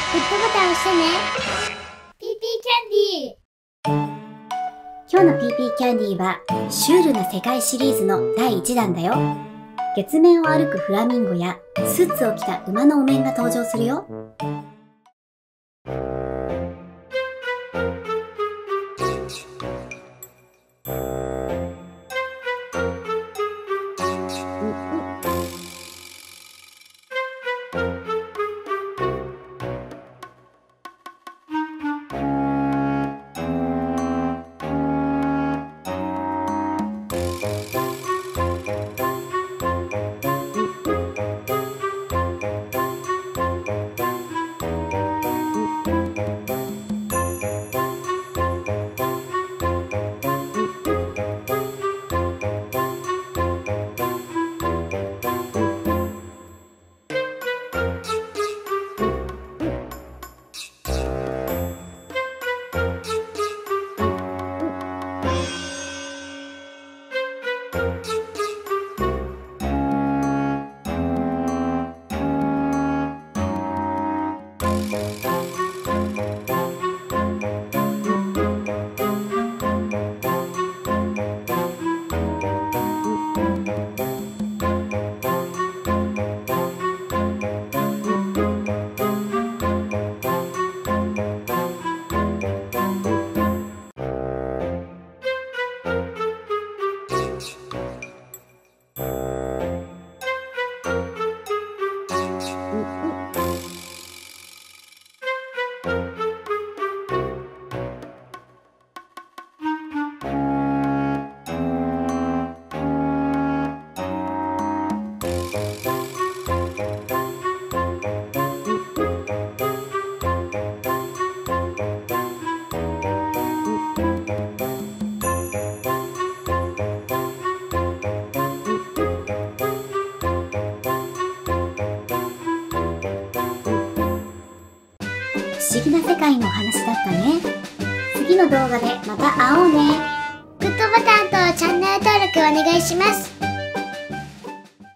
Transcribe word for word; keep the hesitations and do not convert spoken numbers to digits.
グッドボタン押してね。ピーピーキャンディー。 今日の ピーピー キャンディーはシュールな世界シリーズのだいいちだんだよ。月面を歩くフラミンゴやスーツを着た馬のお面が登場するよ。不思議な世界のお話だったね。次の動画でまた会おうね。 グッドボタンとチャンネル登録お願いします。